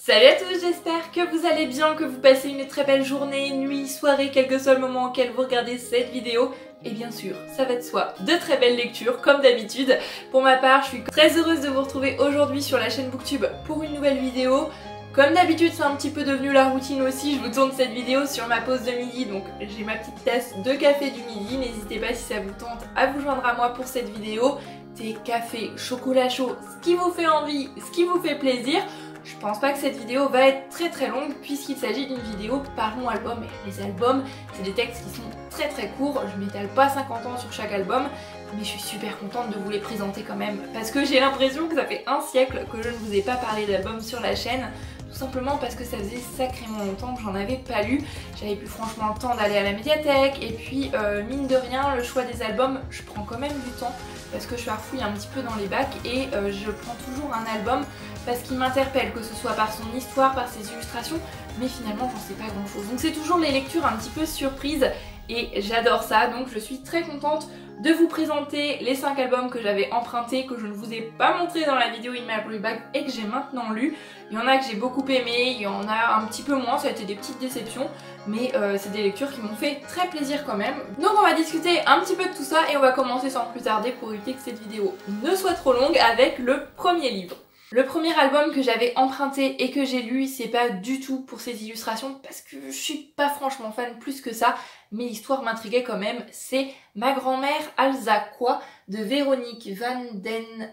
Salut à tous, j'espère que vous allez bien, que vous passez une très belle journée, nuit, soirée, quel que soit le moment auquel vous regardez cette vidéo. Et bien sûr, ça va de soi, de très belles lectures comme d'habitude. Pour ma part, je suis très heureuse de vous retrouver aujourd'hui sur la chaîne Booktube pour une nouvelle vidéo. Comme d'habitude, c'est un petit peu devenu la routine aussi, je vous tourne cette vidéo sur ma pause de midi, donc j'ai ma petite tasse de café du midi. N'hésitez pas si ça vous tente à vous joindre à moi pour cette vidéo. Thé, café, chocolat chaud, ce qui vous fait envie, ce qui vous fait plaisir. Je pense pas que cette vidéo va être très longue puisqu'il s'agit d'une vidéo Parlons album. Et les albums, c'est des textes qui sont très courts, je m'étale pas 50 ans sur chaque album, mais je suis super contente de vous les présenter quand même parce que j'ai l'impression que ça fait un siècle que je ne vous ai pas parlé d'albums sur la chaîne. Tout simplement parce que ça faisait sacrément longtemps que j'en avais pas lu. J'avais plus franchement le temps d'aller à la médiathèque et puis mine de rien, le choix des albums, je prends quand même du temps parce que je farfouille un petit peu dans les bacs et je prends toujours un album parce qu'il m'interpelle, que ce soit par son histoire, par ses illustrations, mais finalement j'en sais pas grand chose. Donc c'est toujours les lectures un petit peu surprises et j'adore ça, donc je suis très contente de vous présenter les 5 albums que j'avais empruntés, que je ne vous ai pas montré dans la vidéo In My Library Bag et que j'ai maintenant lu. Il y en a que j'ai beaucoup aimé, il y en a un petit peu moins, ça a été des petites déceptions, mais c'est des lectures qui m'ont fait très plaisir quand même. Donc on va discuter un petit peu de tout ça et on va commencer sans plus tarder pour éviter que cette vidéo ne soit trop longue avec le premier livre. Le premier album que j'avais emprunté et que j'ai lu, c'est pas du tout pour ses illustrations parce que je suis pas franchement fan plus que ça, mais l'histoire m'intriguait quand même. C'est Ma grand-mère Alsace de Véronique Van den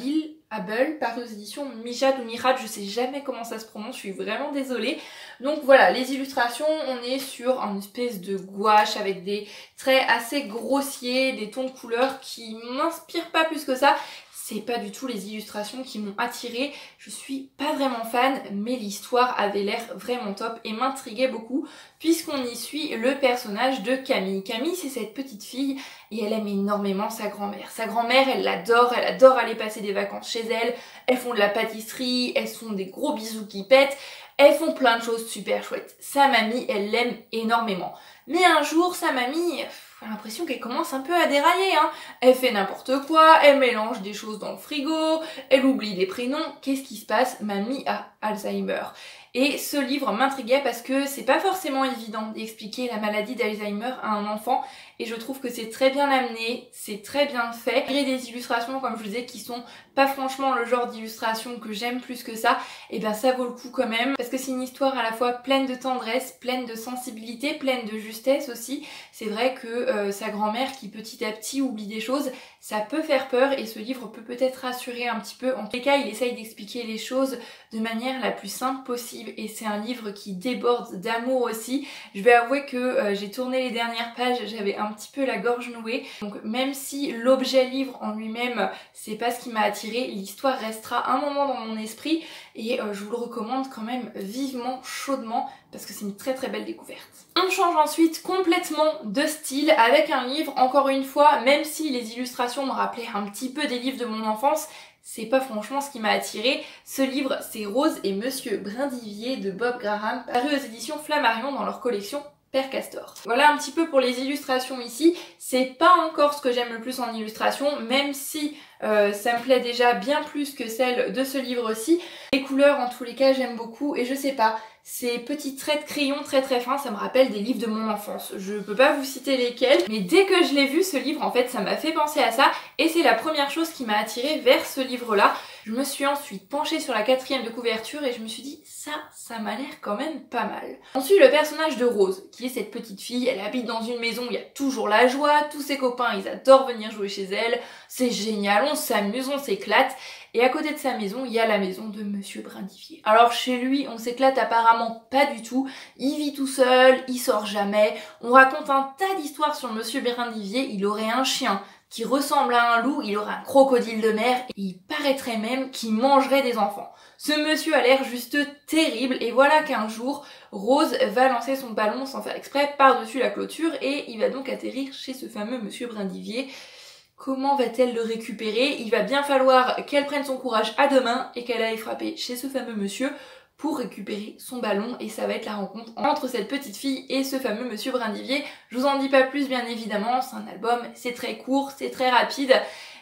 Abel, paru aux éditions Mijad ou Mirad, je sais jamais comment ça se prononce, je suis vraiment désolée. Donc voilà, les illustrations, on est sur une espèce de gouache avec des traits assez grossiers, des tons de couleurs qui m'inspirent pas plus que ça. C'est pas du tout les illustrations qui m'ont attirée, je suis pas vraiment fan, mais l'histoire avait l'air vraiment top et m'intriguait beaucoup puisqu'on y suit le personnage de Camille. Camille, c'est cette petite fille et elle aime énormément sa grand-mère. Sa grand-mère, elle adore aller passer des vacances chez elle, elles font de la pâtisserie, elles font des gros bisous qui pètent, elles font plein de choses super chouettes. Sa mamie, elle l'aime énormément. Mais un jour, sa mamie, j'ai l'impression qu'elle commence un peu à dérailler, hein. Elle fait n'importe quoi, elle mélange des choses dans le frigo, elle oublie des prénoms. Qu'est-ce qui se passe? Mamie a Alzheimer. Et ce livre m'intriguait parce que c'est pas forcément évident d'expliquer la maladie d'Alzheimer à un enfant et je trouve que c'est très bien amené, c'est très bien fait. Malgré des illustrations, comme je vous disais, qui sont pas franchement le genre d'illustration que j'aime plus que ça, et ben ça vaut le coup quand même parce que c'est une histoire à la fois pleine de tendresse, pleine de sensibilité, pleine de justesse aussi. C'est vrai que sa grand-mère qui petit à petit oublie des choses, ça peut faire peur et ce livre peut peut-être rassurer un petit peu. En tous les cas, il essaye d'expliquer les choses de manière la plus simple possible et c'est un livre qui déborde d'amour aussi. Je vais avouer que j'ai tourné les dernières pages, j'avais un petit peu la gorge nouée. Donc même si l'objet livre en lui-même, c'est pas ce qui m'a attirée, l'histoire restera un moment dans mon esprit et je vous le recommande quand même vivement, chaudement, parce que c'est une très belle découverte. On change ensuite complètement de style avec un livre, encore une fois, même si les illustrations me rappelaient un petit peu des livres de mon enfance, c'est pas franchement ce qui m'a attirée. Ce livre, c'est Rose et Monsieur Brindivier de Bob Graham, paru aux éditions Flammarion dans leur collection Père Castor. Voilà un petit peu pour les illustrations ici. C'est pas encore ce que j'aime le plus en illustration, même si ça me plaît déjà bien plus que celle de ce livre-ci. Les couleurs, en tous les cas, j'aime beaucoup et je sais pas, ces petits traits de crayon très fins, ça me rappelle des livres de mon enfance. Je peux pas vous citer lesquels, mais dès que je l'ai vu, ce livre, en fait, ça m'a fait penser à ça et c'est la première chose qui m'a attirée vers ce livre-là. Je me suis ensuite penchée sur la 4e de couverture et je me suis dit, ça m'a l'air quand même pas mal. Ensuite, le personnage de Rose, qui est cette petite fille, elle habite dans une maison où il y a toujours la joie, tous ses copains, ils adorent venir jouer chez elle, c'est génial, on s'amuse, on s'éclate. Et à côté de sa maison, il y a la maison de Monsieur Brindivier. Alors chez lui, on s'éclate apparemment pas du tout. Il vit tout seul, il sort jamais. On raconte un tas d'histoires sur Monsieur Brindivier. Il aurait un chien qui ressemble à un loup, il aurait un crocodile de mer, et il paraîtrait même qu'il mangerait des enfants. Ce monsieur a l'air juste terrible, et voilà qu'un jour, Rose va lancer son ballon sans faire exprès par-dessus la clôture, et il va donc atterrir chez ce fameux Monsieur Brindivier. Comment va-t-elle le récupérer? Il va bien falloir qu'elle prenne son courage à deux mains et qu'elle aille frapper chez ce fameux monsieur pour récupérer son ballon et ça va être la rencontre entre cette petite fille et ce fameux Monsieur Brindivier. Je vous en dis pas plus bien évidemment, c'est un album, c'est très court, c'est très rapide.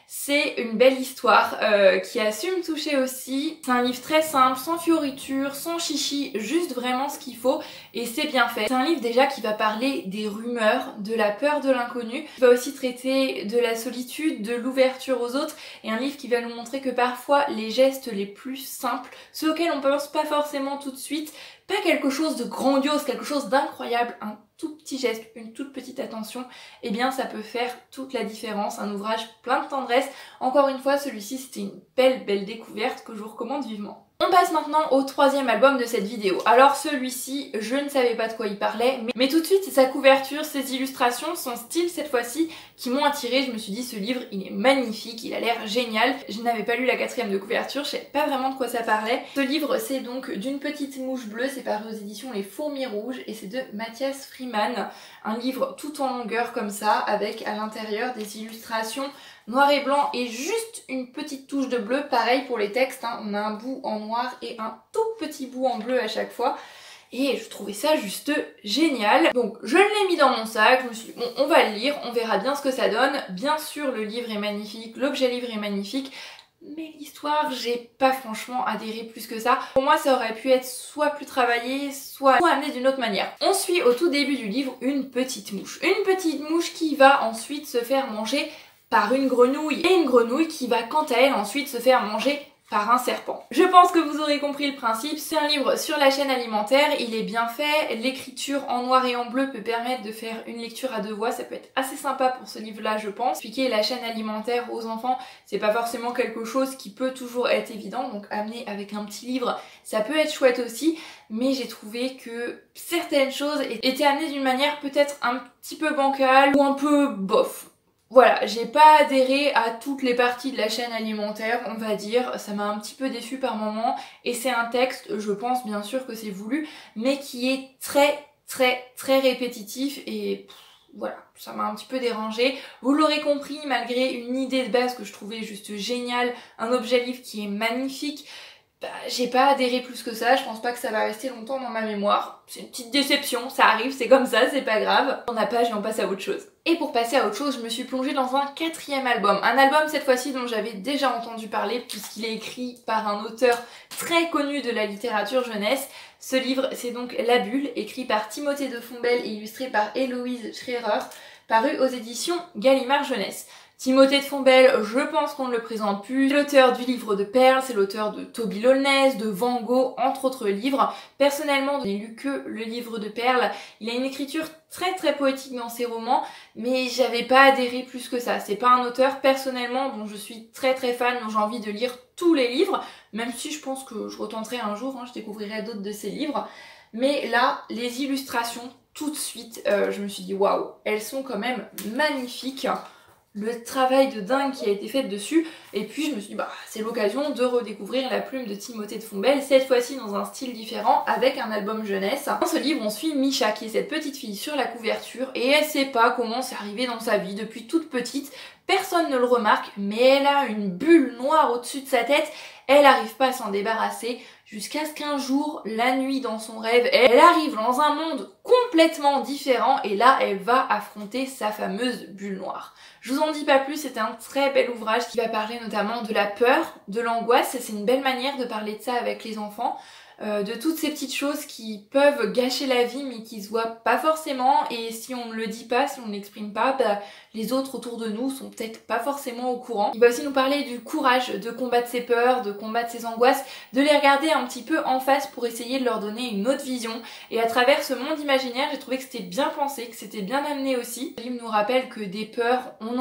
C'est une belle histoire qui a su me toucher aussi. C'est un livre très simple, sans fioritures, sans chichi, juste vraiment ce qu'il faut et c'est bien fait. C'est un livre déjà qui va parler des rumeurs, de la peur de l'inconnu, qui va aussi traiter de la solitude, de l'ouverture aux autres et un livre qui va nous montrer que parfois les gestes les plus simples, ceux auxquels on pense pas forcément tout de suite, pas quelque chose de grandiose, quelque chose d'incroyable, un tout petit geste, une toute petite attention, eh bien ça peut faire toute la différence. Un ouvrage plein de tendresse. Encore une fois, celui-ci c'était une belle découverte que je vous recommande vivement. On passe maintenant au troisième album de cette vidéo. Alors celui-ci, je ne savais pas de quoi il parlait, mais tout de suite c'est sa couverture, ses illustrations, son style cette fois-ci qui m'ont attirée. Je me suis dit ce livre il est magnifique, il a l'air génial. Je n'avais pas lu la quatrième de couverture, je savais pas vraiment de quoi ça parlait. Ce livre c'est donc d'une petite mouche bleue, c'est paru aux éditions Les Fourmis Rouges et c'est de Matthias Freeman. Un livre tout en longueur comme ça, avec à l'intérieur des illustrations noir et blanc et juste une petite touche de bleu. Pareil pour les textes, hein. On a un bout en noir et un tout petit bout en bleu à chaque fois. Et je trouvais ça juste génial. Donc je l'ai mis dans mon sac, je me suis dit bon on va le lire, on verra bien ce que ça donne. Bien sûr le livre est magnifique, l'objet livre est magnifique. Mais l'histoire, j'ai pas franchement adhéré plus que ça. Pour moi, ça aurait pu être soit plus travaillé, soit amené d'une autre manière. On suit au tout début du livre une petite mouche. Une petite mouche qui va ensuite se faire manger par une grenouille. Et une grenouille qui va quant à elle ensuite se faire manger par un serpent. Je pense que vous aurez compris le principe, c'est un livre sur la chaîne alimentaire, il est bien fait, l'écriture en noir et en bleu peut permettre de faire une lecture à deux voix, ça peut être assez sympa pour ce livre-là je pense. Expliquer la chaîne alimentaire aux enfants, c'est pas forcément quelque chose qui peut toujours être évident, donc amener avec un petit livre, ça peut être chouette aussi, mais j'ai trouvé que certaines choses étaient amenées d'une manière peut-être un petit peu bancale ou un peu bof. Voilà, j'ai pas adhéré à toutes les parties de la chaîne alimentaire, on va dire, ça m'a un petit peu déçue par moments, et c'est un texte, je pense bien sûr que c'est voulu, mais qui est très répétitif, et voilà, ça m'a un petit peu dérangée. Vous l'aurez compris, malgré une idée de base que je trouvais juste géniale, un objet livre qui est magnifique, bah, j'ai pas adhéré plus que ça, je pense pas que ça va rester longtemps dans ma mémoire. C'est une petite déception, ça arrive, c'est comme ça, c'est pas grave. On n'a pas et on passe à autre chose. Et pour passer à autre chose, je me suis plongée dans un quatrième album. Un album cette fois-ci dont j'avais déjà entendu parler puisqu'il est écrit par un auteur très connu de la littérature jeunesse. Ce livre, c'est donc La Bulle, écrit par Timothée de Fombelle et illustré par Héloïse Schrerer, paru aux éditions Gallimard Jeunesse. Timothée de Fombelle, je pense qu'on ne le présente plus. C'est l'auteur du livre de Perles, c'est l'auteur de Toby Lowness, de Van Gogh, entre autres livres. Personnellement, je n'ai lu que le livre de Perles. Il a une écriture très poétique dans ses romans, mais j'avais pas adhéré plus que ça. C'est pas un auteur, personnellement, dont je suis très fan, dont j'ai envie de lire tous les livres, même si je pense que je retenterai un jour, hein, je découvrirai d'autres de ses livres. Mais là, les illustrations, tout de suite, je me suis dit waouh, elles sont quand même magnifiques. Le travail de dingue qui a été fait dessus, et puis je me suis dit bah c'est l'occasion de redécouvrir la plume de Timothée de Fombelle, cette fois-ci dans un style différent avec un album jeunesse. Dans ce livre on suit Misha qui est cette petite fille sur la couverture et elle sait pas comment c'est arrivé dans sa vie depuis toute petite, personne ne le remarque mais elle a une bulle noire au-dessus de sa tête, elle arrive pas à s'en débarrasser jusqu'à ce qu'un jour, la nuit dans son rêve, elle arrive dans un monde complètement différent et là elle va affronter sa fameuse bulle noire. Je vous en dis pas plus, c'est un très bel ouvrage qui va parler notamment de la peur, de l'angoisse, c'est une belle manière de parler de ça avec les enfants, de toutes ces petites choses qui peuvent gâcher la vie mais qui se voient pas forcément et si on ne le dit pas, si on ne l'exprime pas, bah, les autres autour de nous sont peut-être pas forcément au courant. Il va aussi nous parler du courage de combattre ses peurs, de combattre ses angoisses, de les regarder un petit peu en face pour essayer de leur donner une autre vision. Et à travers ce monde imaginaire, j'ai trouvé que c'était bien pensé, que c'était bien amené aussi. Le livre nous rappelle que des peurs, on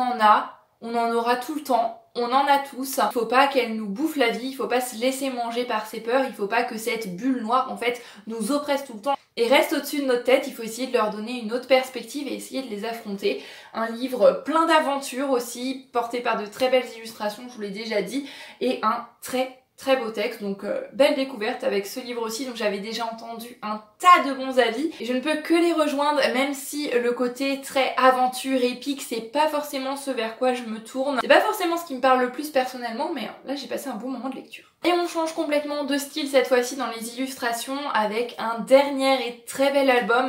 en aura tout le temps. On en a tous. Il faut pas qu'elle nous bouffe la vie, il faut pas se laisser manger par ses peurs, il faut pas que cette bulle noire en fait nous oppresse tout le temps et reste au-dessus de notre tête. Il faut essayer de leur donner une autre perspective et essayer de les affronter. Un livre plein d'aventures aussi, porté par de très belles illustrations, je vous l'ai déjà dit, et un très beau texte, donc belle découverte avec ce livre aussi, donc j'avais déjà entendu un tas de bons avis et je ne peux que les rejoindre, même si le côté très aventure, épique, c'est pas forcément ce vers quoi je me tourne, c'est pas forcément ce qui me parle le plus personnellement, mais là j'ai passé un bon moment de lecture. Et on change complètement de style cette fois-ci dans les illustrations avec un dernier et très bel album.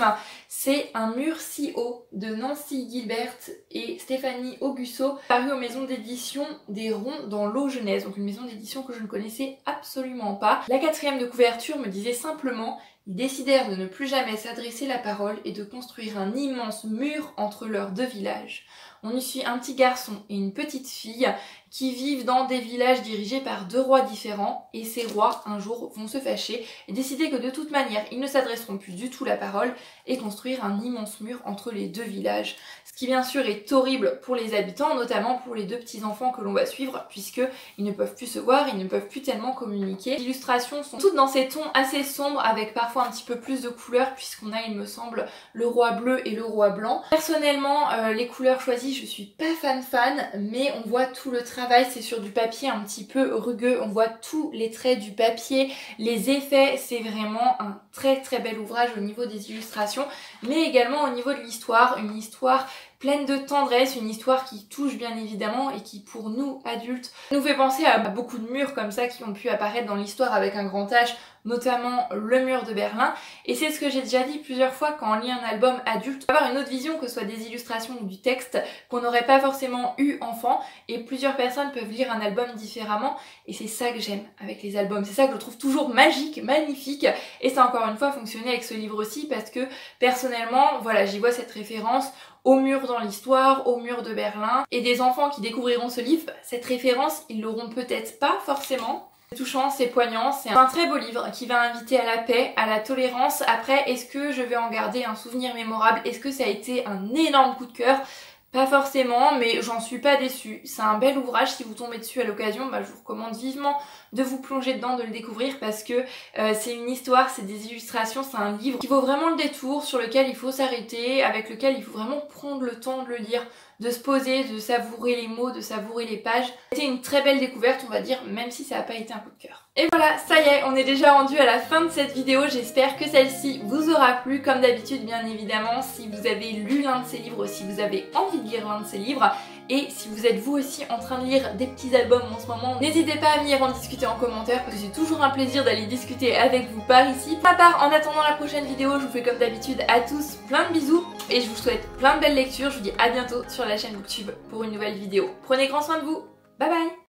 C'est Un mur si haut de Nancy Gilbert et Stéphanie Augusto, paru aux maisons d'édition des Ronds dans l'eau Jeunesse, donc une maison d'édition que je ne connaissais absolument pas. La quatrième de couverture me disait simplement: ils décidèrent de ne plus jamais s'adresser la parole et de construire un immense mur entre leurs deux villages. On y suit un petit garçon et une petite fille qui vivent dans des villages dirigés par deux rois différents, et ces rois un jour vont se fâcher et décider que de toute manière ils ne s'adresseront plus du tout la parole et construire un immense mur entre les deux villages. Ce qui bien sûr est horrible pour les habitants, notamment pour les deux petits enfants que l'on va suivre, puisque ils ne peuvent plus se voir, ils ne peuvent plus tellement communiquer. Les illustrations sont toutes dans ces tons assez sombres avec parfois un petit peu plus de couleurs, puisqu'on a, il me semble, le roi bleu et le roi blanc. Personnellement, les couleurs choisies, je suis pas fan, mais on voit tout le travail, c'est sur du papier un petit peu rugueux, on voit tous les traits du papier, les effets, c'est vraiment un très bel ouvrage au niveau des illustrations, mais également au niveau de l'histoire, une histoire pleine de tendresse, une histoire qui touche bien évidemment et qui pour nous adultes nous fait penser à beaucoup de murs comme ça qui ont pu apparaître dans l'histoire avec un grand H, notamment le mur de Berlin. Et c'est ce que j'ai déjà dit plusieurs fois, quand on lit un album adulte, on peut avoir une autre vision, que ce soit des illustrations ou du texte, qu'on n'aurait pas forcément eu enfant, et plusieurs personnes peuvent lire un album différemment, et c'est ça que j'aime avec les albums, c'est ça que je trouve toujours magique, magnifique, et ça a encore une fois fonctionné avec ce livre aussi, parce que personnellement, voilà, j'y vois cette référence au mur dans l'histoire, au mur de Berlin, et des enfants qui découvriront ce livre, cette référence, ils l'auront peut-être pas forcément. C'est touchant, c'est poignant, c'est un très beau livre qui va inviter à la paix, à la tolérance. Après, est-ce que je vais en garder un souvenir mémorable? Est-ce que ça a été un énorme coup de cœur? Pas forcément, mais j'en suis pas déçue. C'est un bel ouvrage, si vous tombez dessus à l'occasion, je vous recommande vivement de vous plonger dedans, de le découvrir, parce que c'est une histoire, c'est des illustrations, c'est un livre qui vaut vraiment le détour, sur lequel il faut s'arrêter, avec lequel il faut vraiment prendre le temps de le lire, de se poser, de savourer les mots, de savourer les pages. C'était une très belle découverte, on va dire, même si ça n'a pas été un coup de cœur. Et voilà, ça y est, on est déjà rendu à la fin de cette vidéo. J'espère que celle-ci vous aura plu. Comme d'habitude, bien évidemment, si vous avez lu l'un de ces livres, si vous avez envie de lire l'un de ces livres, et si vous êtes vous aussi en train de lire des petits albums en ce moment, n'hésitez pas à venir en discuter en commentaire, parce que c'est toujours un plaisir d'aller discuter avec vous par ici. Pour ma part, en attendant la prochaine vidéo, je vous fais comme d'habitude à tous plein de bisous, et je vous souhaite plein de belles lectures. Je vous dis à bientôt sur la chaîne Booktube pour une nouvelle vidéo. Prenez grand soin de vous, bye bye.